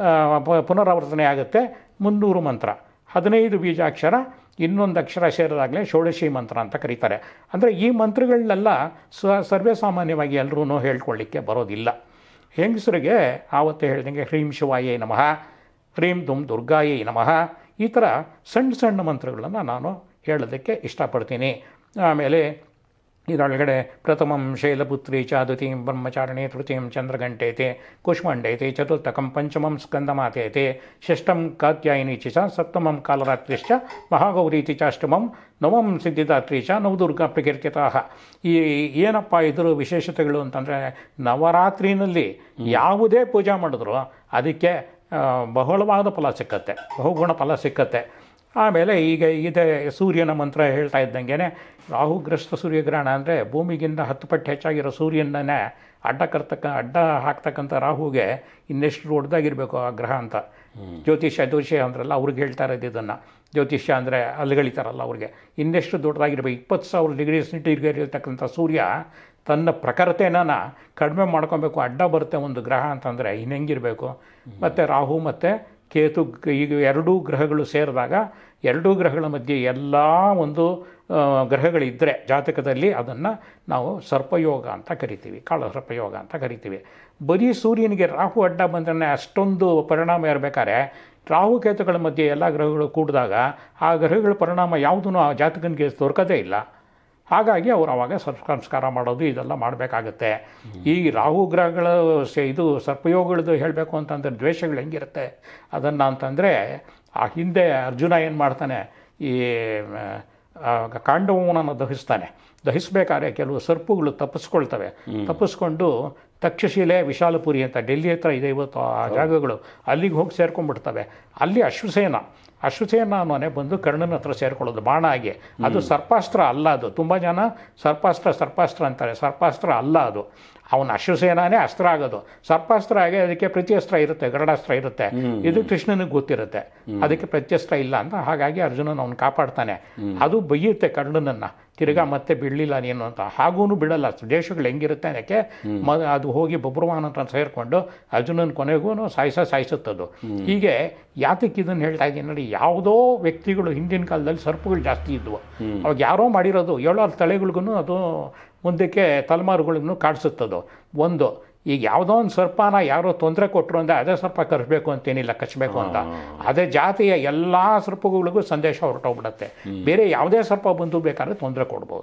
ಪುನರಾವರ್ತನೆ ಆಗುತ್ತೆ. ಮುನ್ನೂರು ಮಂತ್ರ, ಹದಿನೈದು ಬೀಜಾಕ್ಷರ, ಇನ್ನೊಂದು ಅಕ್ಷರ ಸೇರಿದಾಗಲೇ ಷೋಡಶಿ ಮಂತ್ರ ಅಂತ ಕರೀತಾರೆ. ಅಂದರೆ ಈ ಮಂತ್ರಗಳನ್ನೆಲ್ಲ ಸ ಸರ್ವೇ ಸಾಮಾನ್ಯವಾಗಿ ಎಲ್ಲರೂ ಹೇಳ್ಕೊಳ್ಳಿಕ್ಕೆ ಬರೋದಿಲ್ಲ. ಹೆಂಗಸರಿಗೆ ಆವತ್ತೇ ಹೇಳ್ದಂಗೆ ಹ್ರೀಂ ಶಿವಾಯೇ ನಮಃ, ಹ್ರೀಂ ದುಂ ದುರ್ಗಾಯೇ ನಮಃ, ಈ ಥರ ಸಣ್ಣ ಸಣ್ಣ ಮಂತ್ರಗಳನ್ನು ನಾನು ಹೇಳೋದಕ್ಕೆ ಇಷ್ಟಪಡ್ತೀನಿ. ಆಮೇಲೆ ಇದರೊಳಗಡೆ ಪ್ರಥಮಂ ಶೈಲಪುತ್ರಿ ಚ ದ್ವಿತೀಯಂ ಬ್ರಹ್ಮಚಾರಿಣಿ ತೃತೀಯಂ ಚಂದ್ರಘಂಟೇತೆ ಕುಷ್ಮಂಡೇತೆ ಚತುರ್ಥಕಂ ಪಂಚಮಂ ಸ್ಕಂದಮಾತೇತೆ ಷಷ್ಠಂ ಕಾತ್ಯಾಯಿನಿ ಚ ಸಪ್ತಮಂ ಕಾಲರಾತ್ರಿಶ್ಚ ಮಹಾಗೌರೀತಿ ಚಾಷ್ಟಮಂ ನವಂ ಸಿದ್ಧಿದಾತ್ರಿ ಚ ನವದುರ್ಗಾ ಪ್ರಕೀರ್ತಿತಾಃ. ಈ ಏನಪ್ಪ ಇದರ ವಿಶೇಷತೆಗಳು ಅಂತಂದರೆ ನವರಾತ್ರಿನಲ್ಲಿ ಯಾವುದೇ ಪೂಜೆ ಮಾಡಿದ್ರು ಅದಕ್ಕೆ ಬಹಳವಾದ ಫಲ ಸಿಕ್ಕತ್ತೆ, ಬಹುಗುಣ ಫಲ ಸಿಕ್ಕತ್ತೆ. ಆಮೇಲೆ ಈಗ ಇದೆ ಸೂರ್ಯನ ಮಂತ್ರ ಹೇಳ್ತಾ ಇದ್ದಂಗೆ ರಾಹುಗ್ರಸ್ತ ಸೂರ್ಯಗ್ರಹಣ ಅಂದರೆ ಭೂಮಿಗಿಂತ ಹತ್ತು ಪಟ್ಟು ಹೆಚ್ಚಾಗಿರೋ ಸೂರ್ಯನನ್ನೇ ಅಡ್ಡ ಕರ್ತಕ್ಕ ಅಡ್ಡ ಹಾಕ್ತಕ್ಕಂಥ ರಾಹುಗೆ ಇನ್ನೆಷ್ಟು ದೊಡ್ಡದಾಗಿರಬೇಕು ಆ ಗ್ರಹ ಅಂತ. ಜ್ಯೋತಿಷ್ಯ ಜ್ಯೋತಿಷ್ಯ ಅಂದ್ರಲ್ಲ ಅವ್ರಿಗೆ ಹೇಳ್ತಾ ಇರೋದು ಇದನ್ನು. ಜ್ಯೋತಿಷ್ಯ ಅಂದರೆ ಅಲ್ಲಿಗಳಿತಾರಲ್ಲ ಅವ್ರಿಗೆ ಇನ್ನೆಷ್ಟು ದೊಡ್ಡದಾಗಿರ್ಬೇಕು. ಇಪ್ಪತ್ತು ಸಾವಿರ ಡಿಗ್ರಿ ಸೆಂಟಿಗ್ರೇಡ್ ಇರ್ತಕ್ಕಂಥ ಸೂರ್ಯ ತನ್ನ ಪ್ರಖರತೆನ ಕಡಿಮೆ ಮಾಡ್ಕೊಬೇಕು, ಅಡ್ಡ ಬರುತ್ತೆ ಒಂದು ಗ್ರಹ ಅಂತಂದರೆ ಇನ್ನು ಹೆಂಗಿರಬೇಕು. ಮತ್ತು ರಾಹು ಮತ್ತು ಕೇತು ಈಗ ಎರಡೂ ಗ್ರಹಗಳು ಸೇರಿದಾಗ ಎರಡೂ ಗ್ರಹಗಳ ಮಧ್ಯೆ ಎಲ್ಲ ಒಂದು ಗ್ರಹಗಳಿದ್ದರೆ ಜಾತಕದಲ್ಲಿ ಅದನ್ನು ನಾವು ಸರ್ಪಯೋಗ ಅಂತ ಕರಿತೀವಿ, ಕಾಳ ಸರ್ಪಯೋಗ ಅಂತ ಕರಿತೀವಿ. ಬರೀ ಸೂರ್ಯನಿಗೆ ರಾಹು ಅಡ್ಡ ಬಂದರೆ ಅಷ್ಟೊಂದು ಪರಿಣಾಮ ಇರಬೇಕಾದ್ರೆ ರಾಹುಕೇತುಗಳ ಮಧ್ಯೆ ಎಲ್ಲ ಗ್ರಹಗಳು ಕೂಡಿದಾಗ ಆ ಗ್ರಹಗಳ ಪರಿಣಾಮ ಯಾವುದೂ ಆ ಜಾತಕನಿಗೆ ದೊರಕದೇ ಇಲ್ಲ. ಹಾಗಾಗಿ ಅವರು ಆವಾಗ ಸಂಸ್ಕಾರ ಮಾಡೋದು ಇದೆಲ್ಲ ಮಾಡಬೇಕಾಗತ್ತೆ. ಈ ರಾಹು ಗ್ರಹಗಳ ಇದು ಸರ್ಪಯೋಗಗಳದ್ದು ಹೇಳಬೇಕು ಅಂತಂದರೆ ದ್ವೇಷಗಳು ಹೆಂಗಿರುತ್ತೆ ಅದನ್ನು ಅಂತಂದರೆ ಆ ಹಿಂದೆ ಅರ್ಜುನ ಏನು ಮಾಡ್ತಾನೆ, ಈ ಕಾಂಡವನನ್ನು ದಹಿಸ್ತಾನೆ. ದಹಿಸ್ಬೇಕಾದ್ರೆ ಕೆಲವು ಸರ್ಪಗಳು ತಪ್ಪಿಸ್ಕೊಳ್ತವೆ. ತಪ್ಪಿಸ್ಕೊಂಡು ತಕ್ಷಶಿಲೆ ವಿಶಾಲಪುರಿ ಅಂತ ಡೆಲ್ಲಿ ಹತ್ರ ಇದೆ ಇವತ್ತು ಆ ಜಾಗಗಳು, ಅಲ್ಲಿಗೆ ಹೋಗಿ ಸೇರ್ಕೊಂಡ್ಬಿಡ್ತವೆ. ಅಲ್ಲಿ ಅಶ್ವಸೇನ ಅಶ್ವಸೇನ ಮನೆ ಬಂದು ಕರ್ಣನ ಹತ್ರ ಸೇರ್ಕೊಳ್ಳೋದು ಬಾಣ ಆಗಿ. ಅದು ಸರ್ಪಾಸ್ತ್ರ ಅಲ್ಲ, ಅದು ತುಂಬ ಜನ ಸರ್ಪಾಸ್ತ್ರ ಸರ್ಪಾಸ್ತ್ರ ಅಂತಾರೆ, ಸರ್ಪಾಸ್ತ್ರ ಅಲ್ಲ ಅದು. ಅವನ ಅಶ್ವಸೇನಾನೇ ಅಸ್ತ್ರ ಆಗೋದು. ಸರ್ಪಾಸ್ತ್ರ ಆಗಿ ಅದಕ್ಕೆ ಪ್ರತ್ಯಸ್ತ್ರ ಇರುತ್ತೆ, ಗರುಡಾಸ್ತ್ರ ಇರುತ್ತೆ. ಇದು ಕೃಷ್ಣನಿಗೆ ಗೊತ್ತಿರುತ್ತೆ, ಅದಕ್ಕೆ ಪ್ರತ್ಯಸ್ತ್ರ ಇಲ್ಲ ಅಂತ. ಹಾಗಾಗಿ ಅರ್ಜುನನ ಅವನು ಕಾಪಾಡ್ತಾನೆ. ಅದು ಬೈಯುತ್ತೆ ಕರ್ಣನನ್ನು, ತಿರ್ಗಾ ಮತ್ತೆ ಬಿಡಲಿಲ್ಲ ನೀನು ಅಂತ. ಹಾಗೂ ಬಿಡಲ್ಲ. ದೇಶಗಳು ಹೆಂಗಿರುತ್ತೆ ಅದಕ್ಕೆ ಮ ಅದು ಹೋಗಿ ಬಬ್ರುವಾನ್ ಅಂತ ಸೇರಿಕೊಂಡು ಅರ್ಜುನನ ಕೊನೆಗೂ ಸಾಯಿಸ ಸಾಯಿಸುತ್ತದು. ಹೀಗೆ ಯಾತಕ್ಕೆ ಇದನ್ನು ಹೇಳ್ತಾ ಇದ್ದೀನಿ ನೋಡಿ, ಯಾವುದೋ ವ್ಯಕ್ತಿಗಳು ಹಿಂದಿನ ಕಾಲದಲ್ಲಿ ಸರ್ಪಗಳು ಜಾಸ್ತಿ ಇದ್ವು. ಅವಾಗ ಯಾರೋ ಮಾಡಿರೋದು ಏಳಾರು ತಲೆಗಳಿಗೂ ಅದು ಮುಂದಕ್ಕೆ ತಲೆಮಾರುಗಳಿಗೂ ಕಾಡಿಸುತ್ತದು ಒಂದು. ಈಗ ಯಾವುದೋ ಒಂದು ಸರ್ಪನ ಯಾರೋ ತೊಂದರೆ ಕೊಟ್ಟರು ಅಂದರೆ ಅದೇ ಸರ್ಪ ಕರೆಸಬೇಕು ಅಂತೇನಿಲ್ಲ, ಕಚ್ಚಬೇಕು ಅಂತ. ಅದೇ ಜಾತಿಯ ಎಲ್ಲ ಸರ್ಪಗಳಿಗೂ ಸಂದೇಶ ಹೊರಟೋಗ್ಬಿಡುತ್ತೆ. ಬೇರೆ ಯಾವುದೇ ಸರ್ಪ ಬಂದು ಬೇಕಾದ್ರೆ ತೊಂದರೆ ಕೊಡ್ಬೋದು.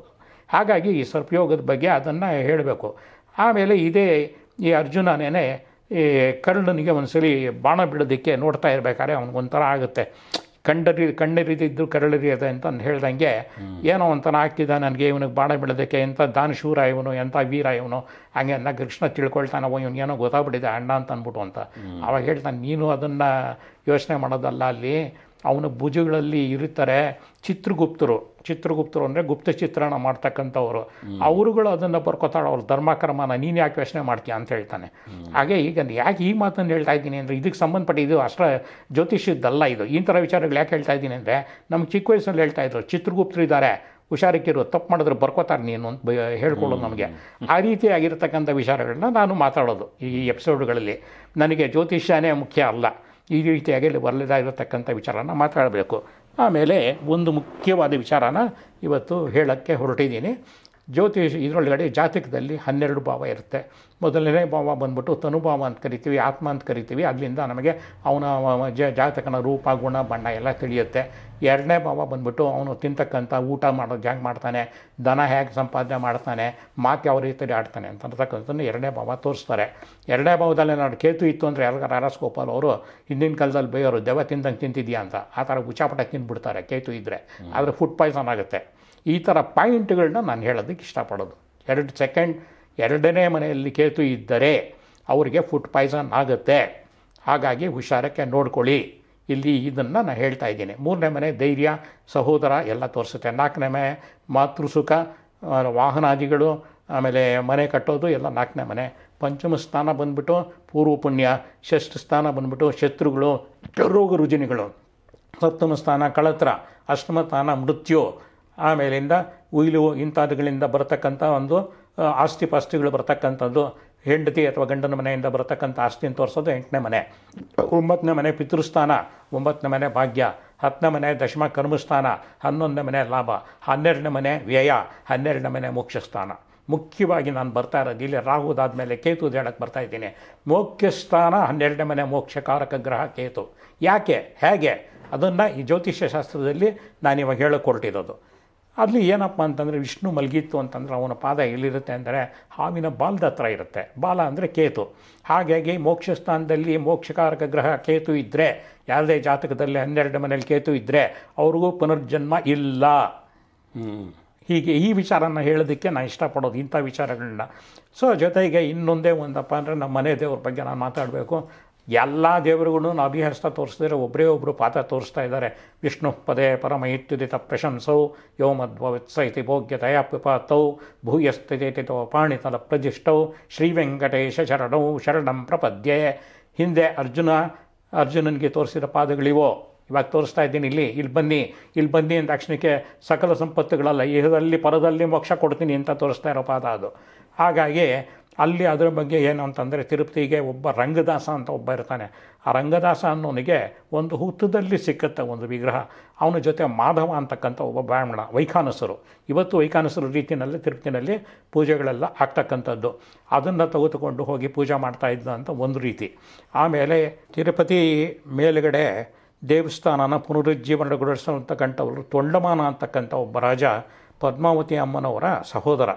ಹಾಗಾಗಿ ಈ ಸರ್ಪಯೋಗದ ಬಗ್ಗೆ ಅದನ್ನು ಹೇಳಬೇಕು. ಆಮೇಲೆ ಇದೇ ಈ ಅರ್ಜುನನೇ ಈ ಕರ್ಣನಿಗೆ ಒಂದ್ಸಲಿ ಬಾಣ ಬಿಡೋದಕ್ಕೆ ನೋಡ್ತಾ ಇರಬೇಕಾದ್ರೆ ಅವ್ನಿಗೊಂಥರ ಆಗುತ್ತೆ. ಕಂಡರಿ ಕಣ್ಣರಿದಿದ್ದು ಕರಳರಿಯದೆ ಅಂತ ಹೇಳ್ದಂಗೆ ಏನೋ ಒಂಥರ ಆಗ್ತಿದ್ದ ನನಗೆ ಇವನಿಗೆ ಬಾಣ ಬಿಡೋದಕ್ಕೆ, ಎಂಥ ದಾನಶೂರ ಇವನು, ಎಂಥ ವೀರ ಇವನು, ಹಾಗೆ ಅನ್ನ ಕೃಷ್ಣ ತಿಳ್ಕೊಳ್ತಾನವ ಇವನು ಏನೋ ಗೊತ್ತಾಗ್ಬಿಟ್ಟಿದೆ ಅಣ್ಣ ಅಂತ ಅಂದ್ಬಿಟ್ಟು ಅಂತ. ಅವಾಗ ಹೇಳ್ತಾನೆ, ನೀನು ಅದನ್ನು ಯೋಚನೆ ಮಾಡೋದಲ್ಲ, ಅಲ್ಲಿ ಅವನ ಭುಜಗಳಲ್ಲಿ ಇರುತ್ತಾರೆ ಚಿತ್ರಗುಪ್ತರು. ಚಿತ್ರಗುಪ್ತರು ಅಂದರೆ ಗುಪ್ತ ಚಿತ್ರಣ ಮಾಡ್ತಕ್ಕಂಥವ್ರು, ಅವರುಗಳು ಅದನ್ನು ಬರ್ಕೋತಾಳೆ, ಅವ್ರ ಧರ್ಮಕರ್ಮನ ನೀನು ಯಾಕೆ ಯೋಚನೆ ಮಾಡ್ತೀಯ ಅಂತ ಹೇಳ್ತಾನೆ. ಹಾಗೆ ಈಗ ಯಾಕೆ ಈ ಮಾತನ್ನು ಹೇಳ್ತಾ ಇದ್ದೀನಿ ಅಂದರೆ, ಇದಕ್ಕೆ ಸಂಬಂಧಪಟ್ಟಿದ್ದು ಅಷ್ಟರ ಜ್ಯೋತಿಷ್ಯದ್ದಲ್ಲ ಇದು. ಈ ಥರ ವಿಚಾರಗಳು ಯಾಕೆ ಹೇಳ್ತಾ ಇದ್ದೀನಿ ಅಂದರೆ, ನಮ್ಗೆ ಚಿಕ್ಕ ವಯಸ್ಸಲ್ಲಿ ಹೇಳ್ತಾ ಇದ್ರು ಚಿತ್ರಗುಪ್ತರು ಇದ್ದಾರೆ, ಹುಷಾರಿಕ್ಕಿರು, ತಪ್ಪು ಮಾಡಿದ್ರೆ ಬರ್ಕೋತಾರೆ ನೀನು ಅಂತ ಹೇಳ್ಕೊಳ್ಳೋದು ನಮಗೆ. ಆ ರೀತಿಯಾಗಿರ್ತಕ್ಕಂಥ ವಿಚಾರಗಳನ್ನ ನಾನು ಮಾತಾಡೋದು ಈ ಎಪಿಸೋಡ್ಗಳಲ್ಲಿ. ನನಗೆ ಜ್ಯೋತಿಷ್ಯನೇ ಮುಖ್ಯ ಅಲ್ಲ, ಈ ರೀತಿಯಾಗಿ ಇಲ್ಲಿ ಬರಲಿದಾಗಿರತಕ್ಕಂಥ ವಿಚಾರನ ಮಾತಾಡಬೇಕು. ಆಮೇಲೆ ಒಂದು ಮುಖ್ಯವಾದ ವಿಚಾರನ ಇವತ್ತು ಹೇಳೋಕ್ಕೆ ಹೊರಟಿದ್ದೀನಿ. ಜ್ಯೋತಿಷ್ ಇದರೊಳಗಡೆ ಜಾತಕದಲ್ಲಿ ಹನ್ನೆರಡು ಭಾವ ಇರುತ್ತೆ. ಮೊದಲನೇ ಭಾವ ಬಂದ್ಬಿಟ್ಟು ತನುಭಾವ ಅಂತ ಕರಿತೀವಿ, ಆತ್ಮ ಅಂತ ಕರಿತೀವಿ. ಅಲ್ಲಿಂದ ನಮಗೆ ಅವನ ಜ ಜಾತಕನ ರೂಪ, ಗುಣ, ಬಣ್ಣ ಎಲ್ಲ ತಿಳಿಯುತ್ತೆ. ಎರಡನೇ ಭಾವ ಬಂದ್ಬಿಟ್ಟು ಅವನು ತಿಂತಕ್ಕಂಥ ಊಟ ಮಾಡೋದು ಹೇಗೆ ಮಾಡ್ತಾನೆ, ದನ ಹೇಗೆ ಸಂಪಾದನೆ ಮಾಡ್ತಾನೆ, ಮಾತು ಯಾವ ರೀತಿಯಲ್ಲಿ ಆಡ್ತಾನೆ ಅಂತಕ್ಕಂಥದ್ದನ್ನು ಎರಡನೇ ಭಾವ ತೋರಿಸ್ತಾರೆ. ಎರಡನೇ ಭಾವದಲ್ಲಿ ನಾನು ಕೇತು ಇತ್ತು ಅಂದರೆ ಯಾರಿಗಾರ ಅರಸ್ಕೋಪಲ್ ಅವರು ಹಿಂದಿನ ಕಾಲದಲ್ಲಿ ಬೈಯೋರು, ದೆವ್ವ ತಿಂದಂಗೆ ತಿಂತಿದ್ಯಾ ಅಂತ. ಆ ಥರ ಉಚ್ಚಾಪಟ ತಿಂದ್ಬಿಡ್ತಾರೆ ಕೇತು ಇದ್ದರೆ, ಆದರೆ ಫುಡ್ ಪಾಯ್ಸನ್ ಆಗುತ್ತೆ. ಈ ಥರ ಪಾಯಿಂಟ್ಗಳನ್ನ ನಾನು ಹೇಳೋದಕ್ಕೆ ಇಷ್ಟಪಡೋದು. ಎರಡು ಸೆಕೆಂಡ್ ಎರಡನೇ ಮನೆಯಲ್ಲಿ ಕೇತು ಇದ್ದರೆ ಅವರಿಗೆ ಫುಡ್ ಪಾಯ್ಸನ್ ಆಗುತ್ತೆ. ಹಾಗಾಗಿ ಹುಷಾರಕ್ಕೆ ನೋಡ್ಕೊಳ್ಳಿ. ಇಲ್ಲಿ ಇದನ್ನು ನಾನು ಹೇಳ್ತಾ ಇದ್ದೀನಿ. ಮೂರನೇ ಮನೆ ಧೈರ್ಯ, ಸಹೋದರ ಎಲ್ಲ ತೋರಿಸುತ್ತೆ. ನಾಲ್ಕನೇ ಮನೆ ಮಾತೃಸುಖ, ವಾಹನಾದಿಗಳು, ಆಮೇಲೆ ಮನೆ ಕಟ್ಟೋದು ಎಲ್ಲ ನಾಲ್ಕನೇ ಮನೆ. ಪಂಚಮ ಸ್ಥಾನ ಬಂದ್ಬಿಟ್ಟು ಪೂರ್ವ ಪುಣ್ಯ, ಷಷ್ಠ ಸ್ಥಾನ ಬಂದ್ಬಿಟ್ಟು ಶತ್ರುಗಳು, ರೋಗ ರುಜಿನಿಗಳು. ಸಪ್ತಮ ಸ್ಥಾನ ಕಳತ್ರ, ಅಷ್ಟಮ ಸ್ಥಾನ ಮೃತ್ಯು, ಆಮೇಲಿಂದ ಉಯಿಲು ಇಂಥದ್ದುಗಳಿಂದ ಬರತಕ್ಕಂಥ ಒಂದು ಆಸ್ತಿ ಪಾಸ್ತಿಗಳು ಬರ್ತಕ್ಕಂಥದ್ದು. ಹೆಂಡತಿ ಅಥವಾ ಗಂಡನ ಮನೆಯಿಂದ ಬರತಕ್ಕಂಥ ಆಸ್ತಿನ ತೋರಿಸೋದು ಎಂಟನೇ ಮನೆ. ಒಂಬತ್ತನೇ ಮನೆ ಪಿತೃಸ್ಥಾನ, ಒಂಬತ್ತನೇ ಮನೆ ಭಾಗ್ಯ, ಹತ್ತನೇ ಮನೆ ದಶಮ ಕರ್ಮಸ್ಥಾನ, ಹನ್ನೊಂದನೇ ಮನೆ ಲಾಭ, ಹನ್ನೆರಡನೇ ಮನೆ ವ್ಯಯ, ಹನ್ನೆರಡನೇ ಮನೆ ಮೋಕ್ಷ ಸ್ಥಾನ. ಮುಖ್ಯವಾಗಿ ನಾನು ಬರ್ತಾ ಇರೋದು ಇಲ್ಲಿ ರಾಹುದಾದ್ಮೇಲೆ ಕೇತು ಹೇಳಕ್ಕೆ ಬರ್ತಾ ಇದ್ದೀನಿ. ಮೋಕ್ಷ ಸ್ಥಾನ ಹನ್ನೆರಡನೇ ಮನೆ ಮೋಕ್ಷಕಾರಕ ಗ್ರಹ ಕೇತು. ಯಾಕೆ ಹೇಗೆ ಅದನ್ನು ಈ ಜ್ಯೋತಿಷ್ಯ ಶಾಸ್ತ್ರದಲ್ಲಿ ನಾನು ಇವಾಗ ಹೇಳಕ್ಕೆ ಹೊರಟಿರೋದು. ಅಲ್ಲಿ ಏನಪ್ಪ ಅಂತಂದರೆ, ವಿಷ್ಣು ಮಲಗಿತ್ತು ಅಂತಂದರೆ ಅವನ ಪಾದ ಎಲ್ಲಿರುತ್ತೆ ಅಂದರೆ ಹಾವಿನ ಬಾಲದ ಹತ್ರ ಇರುತ್ತೆ. ಬಾಲ ಅಂದರೆ ಕೇತು. ಹಾಗಾಗಿ ಮೋಕ್ಷ ಸ್ಥಾನದಲ್ಲಿ ಮೋಕ್ಷಕಾರಕ ಗ್ರಹ ಕೇತು ಇದ್ದರೆ, ಯಾವುದೇ ಜಾತಕದಲ್ಲಿ ಹನ್ನೆರಡು ಮನೇಲಿ ಕೇತು ಇದ್ದರೆ ಅವ್ರಿಗೂ ಪುನರ್ಜನ್ಮ ಇಲ್ಲ. ಹೀಗೆ ಈ ವಿಚಾರನ ಹೇಳೋದಕ್ಕೆ ನಾನು ಇಷ್ಟಪಡೋದು, ಇಂಥ ವಿಚಾರಗಳನ್ನ. ಸೊ ಜೊತೆಗೆ ಇನ್ನೊಂದೇ ಒಂದಪ್ಪ ಅಂದರೆ ನಮ್ಮ ಮನೆ ದೇವ್ರ ಬಗ್ಗೆ ನಾನು ಮಾತಾಡಬೇಕು. ಎಲ್ಲ ದೇವರುಗಳು ಅಭಿಹಸ್ತ ತೋರಿಸಿದ್ರೆ ಒಬ್ಬರೇ ಒಬ್ಬರು ಪಾತ್ರ ತೋರಿಸ್ತಾ ಇದ್ದಾರೆ. ವಿಷ್ಣು ಪದೇ ಪರಮ ಇತ್ಯುದಿತ ಪ್ರಶಂಸೌ ಯೋ ಮಧ್ವತ್ಸ ಇತಿ ಭೋಗ್ಯತಯ ಪಿಪಾತೌ ಭೂಯಸ್ಥಿತೋ ಪಾಣಿತಲ ಪ್ರಜಿಷ್ಟೌ ಶ್ರೀ ವೆಂಕಟೇಶ ಶರಣೌ ಶರಣಂ ಪ್ರಪದ್ಯೆ. ಹಿಂದೆ ಅರ್ಜುನ ಅರ್ಜುನನಿಗೆ ತೋರಿಸಿದ ಪಾದಗಳಿವೋ, ಇವಾಗ ತೋರಿಸ್ತಾ ಇದ್ದೀನಿ ಇಲ್ಲಿ ಇಲ್ಲಿ ಬನ್ನಿ ಇಲ್ಲಿ ಬನ್ನಿ ಅಂದ ತಕ್ಷಣಕ್ಕೆ ಸಕಲ ಸಂಪತ್ತುಗಳಲ್ಲ, ಇಹದಲ್ಲಿ ಪರದಲ್ಲಿ ಮೋಕ್ಷ ಕೊಡ್ತೀನಿ ಅಂತ ತೋರಿಸ್ತಾ ಇರೋ ಪಾದ ಅದು. ಹಾಗಾಗಿ ಅಲ್ಲಿ ಅದರ ಬಗ್ಗೆ ಏನು ಅಂತಂದರೆ, ತಿರುಪತಿಗೆ ಒಬ್ಬ ರಂಗದಾಸ ಅಂತ ಒಬ್ಬ ಇರ್ತಾನೆ. ಆ ರಂಗದಾಸ ಅನ್ನೋನಿಗೆ ಒಂದು ಹುತ್ತದಲ್ಲಿ ಸಿಕ್ಕತ್ತೆ ಒಂದು ವಿಗ್ರಹ. ಅವನ ಜೊತೆ ಮಾಧವ ಅಂತಕ್ಕಂಥ ಒಬ್ಬ ಬ್ರಾಹ್ಮಣ, ವೈಖಾನಸರು. ಇವತ್ತು ವೈಖಾನಸರು ರೀತಿಯಲ್ಲಿ ತಿರುಪತಿನಲ್ಲಿ ಪೂಜೆಗಳೆಲ್ಲ ಆಗ್ತಕ್ಕಂಥದ್ದು. ಅದನ್ನು ತೆಗೆದುಕೊಂಡು ಹೋಗಿ ಪೂಜೆ ಮಾಡ್ತಾ ಇದ್ದ ಅಂತ ಒಂದು ರೀತಿ. ಆಮೇಲೆ ತಿರುಪತಿ ಮೇಲುಗಡೆ ದೇವಸ್ಥಾನನ ಪುನರುಜ್ಜೀವನಗೊಳಿಸ್ತಕ್ಕಂಥವ್ರು ತೊಂಡಮಾನ ಅಂತಕ್ಕಂಥ ಒಬ್ಬ ರಾಜ, ಪದ್ಮಾವತಿ ಅಮ್ಮನವರ ಸಹೋದರ.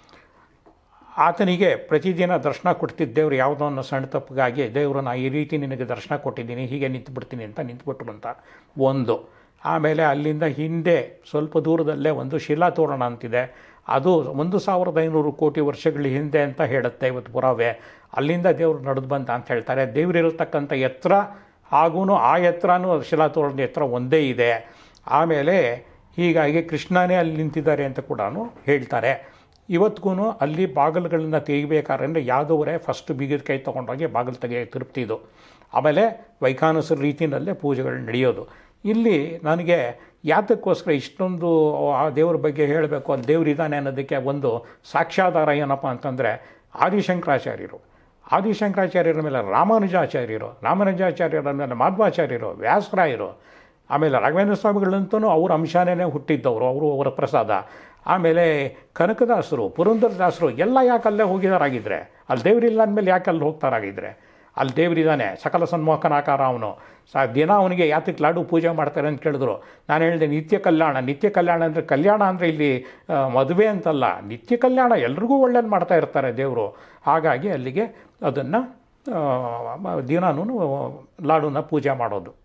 ಆತನಿಗೆ ಪ್ರತಿದಿನ ದರ್ಶನ ಕೊಡ್ತಿದ್ದೇವ್ರು. ಯಾವುದೋ ಅನ್ನೋ ಸಣ್ಣ ತಪ್ಪಿಗಾಗಿ ದೇವರು ನಾ ಈ ರೀತಿ ನಿನಗೆ ದರ್ಶನ ಕೊಟ್ಟಿದ್ದೀನಿ, ಹೀಗೆ ನಿಂತುಬಿಡ್ತೀನಿ ಅಂತ ನಿಂತುಬಿಟ್ರು ಅಂತ ಒಂದು. ಆಮೇಲೆ ಅಲ್ಲಿಂದ ಹಿಂದೆ ಸ್ವಲ್ಪ ದೂರದಲ್ಲೇ ಒಂದು ಶಿಲಾತೋರಣ ಅಂತಿದೆ. ಅದು ಒಂದು ಸಾವಿರದ ಐನೂರು ಕೋಟಿ ವರ್ಷಗಳ ಹಿಂದೆ ಅಂತ ಹೇಳುತ್ತೆ ಇವತ್ತು ಪುರಾವೆ. ಅಲ್ಲಿಂದ ದೇವರು ನಡೆದು ಬಂದ ಅಂತ ಹೇಳ್ತಾರೆ. ದೇವರಿರತಕ್ಕಂಥ ಎತ್ತರ ಹಾಗೂ ಆ ಎತ್ತರನೂ ಶಿಲಾತೋರಣದ ಎತ್ತರ ಒಂದೇ ಇದೆ. ಆಮೇಲೆ ಹೀಗಾಗಿ ಕೃಷ್ಣನೇ ಅಲ್ಲಿ ನಿಂತಿದ್ದಾರೆ ಅಂತ ಕೂಡ ಹೇಳ್ತಾರೆ. ಇವತ್ತಿಗೂ ಅಲ್ಲಿ ಬಾಗಿಲುಗಳನ್ನ ತೆಗಿಬೇಕಾದ್ರೆ ಯಾದವರೇ ಫಸ್ಟ್ ಬೀಗದ ಕೈ ತೊಗೊಂಡೋಗಿ ಬಾಗಿಲು ತೆಗೆ ತಿರುಪ್ತಿದ್ದು. ಆಮೇಲೆ ವೈಖಾನಸರ ರೀತಿಯಲ್ಲೇ ಪೂಜೆಗಳು ನಡೆಯೋದು. ಇಲ್ಲಿ ನನಗೆ ಯಾತಕ್ಕೋಸ್ಕರ ಇಷ್ಟೊಂದು ಆ ದೇವ್ರ ಬಗ್ಗೆ ಹೇಳಬೇಕು, ಅಲ್ಲಿ ದೇವರಿದ್ದಾನೆ ಅನ್ನೋದಕ್ಕೆ ಒಂದು ಸಾಕ್ಷ್ಯಾಧಾರ ಏನಪ್ಪ ಅಂತಂದರೆ, ಆದಿಶಂಕರಾಚಾರ್ಯರು ಆದಿಶಂಕರಾಚಾರ್ಯರ ಮೇಲೆ ರಾಮಾನುಜಾಚಾರ್ಯರು, ರಾಮಾನುಜಾಚಾರ್ಯರ ಮೇಲೆ ಮಾಧ್ವಾಚಾರ್ಯರು, ವ್ಯಾಸರಾಯರು, ಆಮೇಲೆ ರಾಘವೇಂದ್ರ ಸ್ವಾಮಿಗಳಂತೂ ಅವ್ರ ಅಂಶನೇ ಹುಟ್ಟಿದ್ದವರು, ಅವರು ಅವರ ಪ್ರಸಾದ. ಆಮೇಲೆ ಕನಕದಾಸರು, ಪುರಂದರದಾಸರು ಎಲ್ಲ ಯಾಕೆ ಅಲ್ಲೇ ಹೋಗಿದಾರಾಗಿದ್ದರೆ, ಅಲ್ಲಿ ದೇವರಿಲ್ಲ ಅಂದಮೇಲೆ ಯಾಕೆ ಅಲ್ಲಿ ಹೋಗ್ತಾರಾಗಿದ್ದರೆ, ಅಲ್ಲಿ ದೇವರಿದ್ದಾನೆ, ಸಕಲ ಸನ್ಮೋಹಕನಾಕಾರ ಅವನು. ಸ ದಿನ ಅವನಿಗೆ ಯಾತಕ್ಕೆ ಲಾಡು ಪೂಜೆ ಮಾಡ್ತಾರೆ ಅಂತ ಕೇಳಿದ್ರು. ನಾನು ಹೇಳಿದೆ ನಿತ್ಯ ಕಲ್ಯಾಣ. ನಿತ್ಯ ಕಲ್ಯಾಣ ಅಂದರೆ ಕಲ್ಯಾಣ ಅಂದರೆ ಇಲ್ಲಿ ಮದುವೆ ಅಂತಲ್ಲ, ನಿತ್ಯ ಕಲ್ಯಾಣ, ಎಲ್ರಿಗೂ ಒಳ್ಳೇದು ಮಾಡ್ತಾ ಇರ್ತಾರೆ ದೇವರು. ಹಾಗಾಗಿ ಅಲ್ಲಿಗೆ ಅದನ್ನು ದಿನಾನೂ ಲಾಡುನ ಪೂಜೆ ಮಾಡೋದು.